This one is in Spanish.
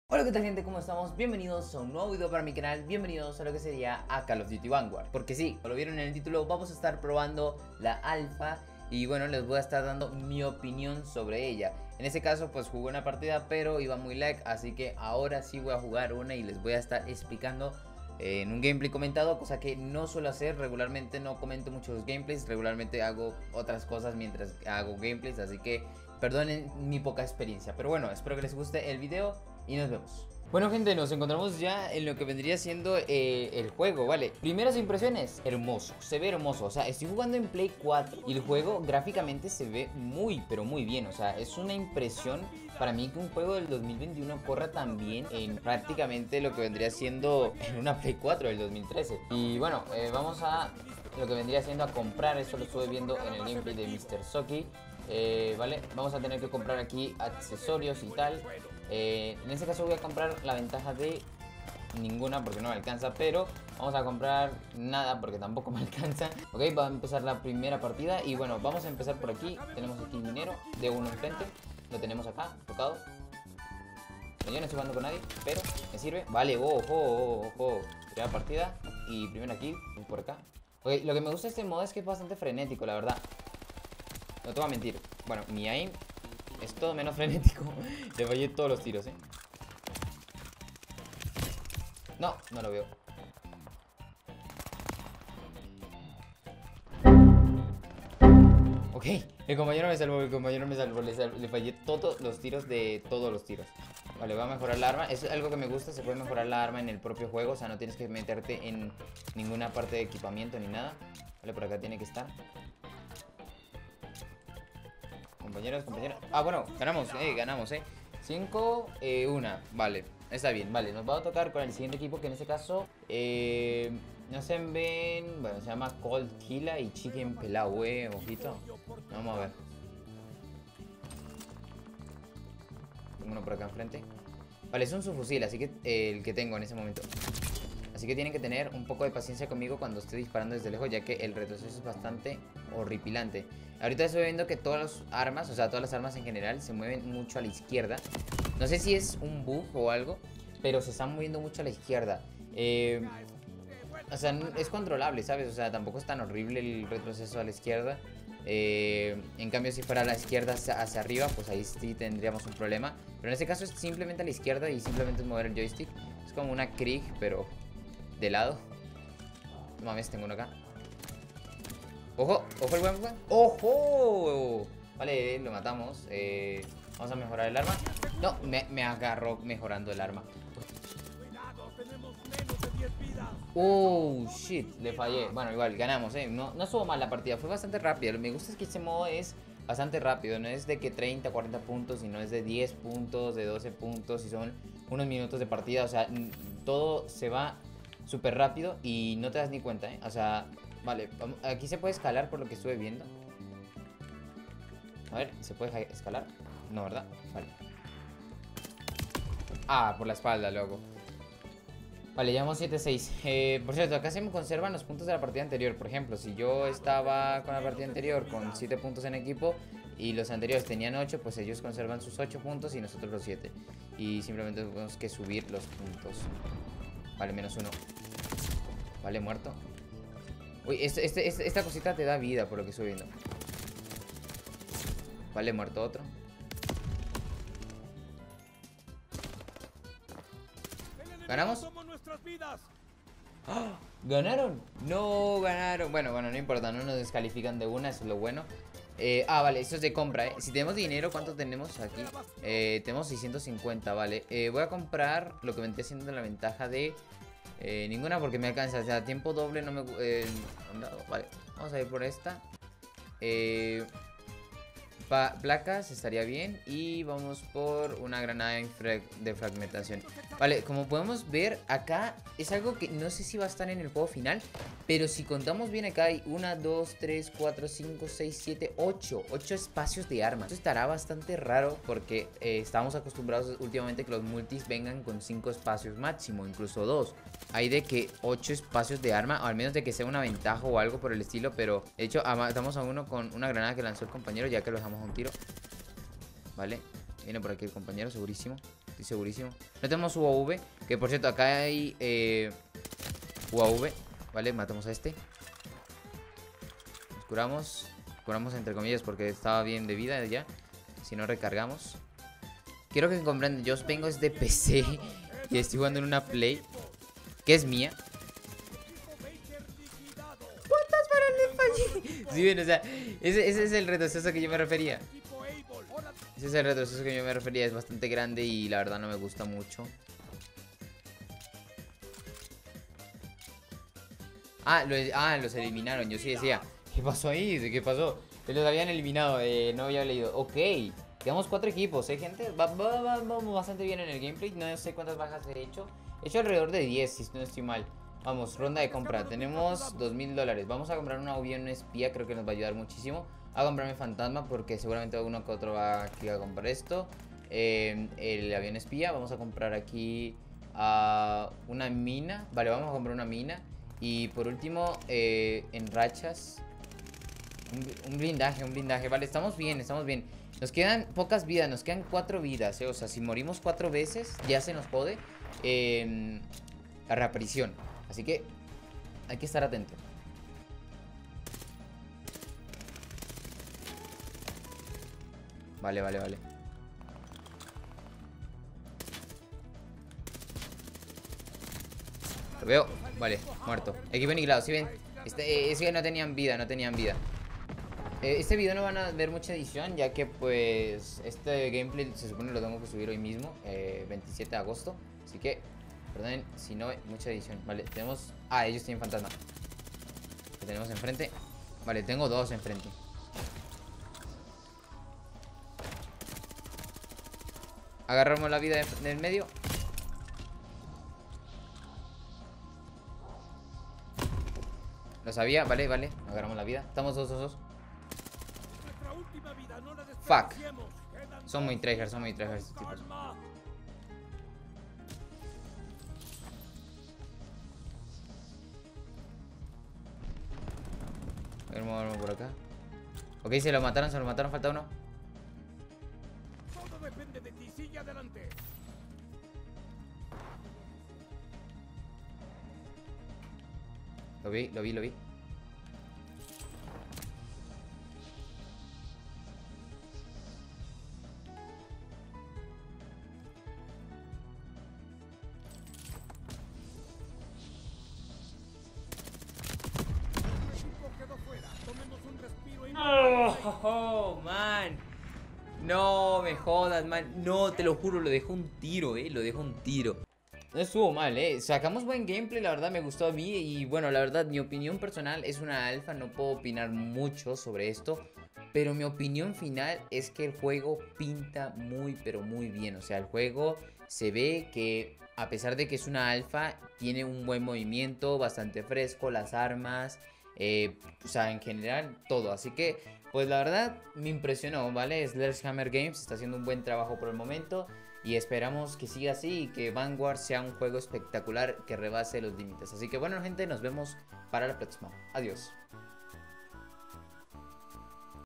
Hola, ¿qué tal, gente? ¿Cómo estamos? Bienvenidos a un nuevo video para mi canal. Bienvenidos a lo que sería a Call of Duty Vanguard. Porque sí, como lo vieron en el título, vamos a estar probando la alfa. Y bueno, les voy a estar dando mi opinión sobre ella. En este caso pues jugué una partida, pero iba muy lag, así que ahora sí voy a jugar una y les voy a estar explicando en un gameplay comentado, cosa que no suelo hacer. Regularmente no comento muchos gameplays, regularmente hago otras cosas mientras hago gameplays, así que perdonen mi poca experiencia. Pero bueno, espero que les guste el video y nos vemos. Bueno, gente, nos encontramos ya en lo que vendría siendo el juego, ¿vale? Primeras impresiones, hermoso, se ve hermoso. O sea, estoy jugando en Play 4 y el juego gráficamente se ve muy, pero muy bien. O sea, es una impresión para mí que un juego del 2021 corra tan bien en prácticamente lo que vendría siendo en una Play 4 del 2013. Y bueno, vamos a lo que vendría siendo a comprar. Esto lo estuve viendo en el gameplay de Mr. Soki. Vale, vamos a tener que comprar aquí accesorios y tal. En este caso voy a comprar la ventaja de ninguna porque no me alcanza, pero vamos a comprar nada porque tampoco me alcanza. Ok, va a empezar la primera partida y bueno, vamos a empezar por aquí. Tenemos aquí dinero de uno enfrente, lo tenemos acá, tocado. Yo no estoy jugando con nadie, pero me sirve. Vale, ojo, ojo. Primera partida y primera kill por acá. Ok, lo que me gusta de este modo es que es bastante frenético, la verdad. No te voy a mentir. Bueno, mi aim es todo menos frenético. Le fallé todos los tiros, No, no lo veo. Ok, el compañero me salvó, le fallé todos los tiros de todos los tiros. Vale, voy a mejorar la arma. Es algo que me gusta, se puede mejorar la arma en el propio juego. O sea, no tienes que meterte en ninguna parte de equipamiento ni nada. Vale, por acá tiene que estar. Compañeros. Ah, bueno, ganamos, 5, 1, vale, está bien, vale. Nos va a tocar con el siguiente equipo, que en este caso no se ven, bueno, se llama Cold Killa y Chicken Pelao, ojito. Vamos a ver. Tengo uno por acá enfrente. Vale, es un subfusil, así que el que tengo en ese momento. Así que tienen que tener un poco de paciencia conmigo cuando esté disparando desde lejos, ya que el retroceso es bastante horripilante. Ahorita estoy viendo que todas las armas, o sea, todas las armas en general, se mueven mucho a la izquierda. No sé si es un bug o algo, pero se están moviendo mucho a la izquierda. O sea, es controlable, ¿sabes? O sea, tampoco es tan horrible el retroceso a la izquierda. En cambio, si fuera a la izquierda hacia arriba, pues ahí sí tendríamos un problema. Pero en este caso es simplemente a la izquierda y simplemente es mover el joystick. Es como una Krieg, pero de lado. No mames, tengo uno acá. Ojo, ojo el buen. ¡Ojo! Vale, lo matamos. Vamos a mejorar el arma. No, me agarró mejorando el arma. Oh, shit, le fallé. Bueno, igual, ganamos, no estuvo mal la partida, fue bastante rápida. Lo que me gusta es que este modo es bastante rápido. No es de que 30, 40 puntos, sino es de 10 puntos, de 12 puntos. Y son unos minutos de partida. O sea, todo se va súper rápido y no te das ni cuenta, O sea, vale, aquí se puede escalar por lo que estuve viendo. A ver, ¿se puede escalar? No, ¿verdad? Vale. Ah, por la espalda, loco. Vale, llevamos 7-6. Por cierto, acá se me conservan los puntos de la partida anterior. Por ejemplo, si yo estaba con la partida anterior con 7 puntos en equipo y los anteriores tenían 8, pues ellos conservan sus 8 puntos y nosotros los 7. Y simplemente tenemos que subir los puntos. Vale, menos 1. Vale, muerto. Uy, esta cosita te da vida por lo que estoy viendo. Vale, muerto otro. ¿Ganamos? ¡Ah! ¿Ganaron? No, ganaron. Bueno, no importa, no nos descalifican de una, eso es lo bueno. Vale, esto es de compra, Si tenemos dinero, ¿cuánto tenemos aquí? Tenemos 650, vale. Voy a comprar lo que vendría siendo la ventaja de ninguna porque me alcanza. O sea, tiempo doble no me... vale, vamos a ir por esta. Placas estaría bien. Y vamos por una granada de fragmentación. Vale, como podemos ver acá es algo que no sé si va a estar en el juego final, pero si contamos bien acá hay 1, 2, 3, 4, 5, 6, 7, 8 espacios de armas. Esto estará bastante raro porque estamos acostumbrados últimamente que los multis vengan con 5 espacios máximo, incluso 2. Hay de que 8 espacios de arma, o al menos de que sea una ventaja o algo por el estilo. Pero de hecho matamos a uno con una granada que lanzó el compañero, ya que lo dejamos a un tiro. Vale, viene por aquí el compañero, segurísimo. estoy segurísimo. No tenemos UAV, que por cierto acá hay UAV. Vale, matamos a este. Nos curamos. Curamos entre comillas porque estaba bien de vida ya. Si no recargamos. Quiero que comprendan, yo vengo desde PC y estoy jugando en una Play que es mía. ¿Cuántas balas le fallé? Sí, bien, o sea, ese es el retroceso que yo me refería. Ese es el retroceso que yo me refería. Es bastante grande y la verdad no me gusta mucho. Los eliminaron. Yo sí decía, ¿qué pasó ahí? ¿Qué pasó? Los habían eliminado, no había leído. Ok, quedamos 4 equipos, gente. Vamos bastante bien en el gameplay. No sé cuántas bajas he hecho. He hecho alrededor de 10, si no estoy mal. Vamos, ronda de compra. Tenemos $2000. Vamos a comprar un avión espía, creo que nos va a ayudar muchísimo. A comprarme fantasma porque seguramente uno que otro va aquí a comprar esto. El avión espía. Vamos a comprar aquí una mina. Vale, vamos a comprar una mina. Y por último, en rachas, un blindaje. Vale, estamos bien, estamos bien. Nos quedan pocas vidas, nos quedan 4 vidas, O sea, si morimos 4 veces, ya se nos jode la reaparición. Así que hay que estar atento. Vale. Lo veo. Vale, muerto. Equipo aniquilado, ¿sí ven? Es que no tenían vida. Este video no van a ver mucha edición, ya que pues este gameplay se supone lo tengo que subir hoy mismo, 27 de agosto. Así que, perdonen si no hay mucha edición. Vale, tenemos... ellos tienen fantasma. Lo tenemos enfrente. Vale, tengo 2 enfrente. Agarramos la vida del medio. Lo sabía, vale. Agarramos la vida. Estamos 2. Fuck. Son muy tryhards estos tipos. A ver, moverme por acá. Ok, se lo mataron, falta uno. Todo depende de ti, sigue adelante. Lo vi. Oh, man. No me jodas, man. No, te lo juro, lo dejó un tiro, lo dejó un tiro. No estuvo mal, sacamos buen gameplay, la verdad me gustó a mí. Y bueno, la verdad, mi opinión personal es una alfa. No puedo opinar mucho sobre esto, pero mi opinión final es que el juego pinta muy, pero muy bien. O sea, el juego se ve que a pesar de que es una alfa, tiene un buen movimiento, bastante fresco, las armas, o sea, en general, todo. Así que, pues la verdad, me impresionó, ¿vale? Sledgehammer Games está haciendo un buen trabajo por el momento. Y esperamos que siga así y que Vanguard sea un juego espectacular que rebase los límites. Así que bueno, gente, nos vemos para la próxima. Adiós.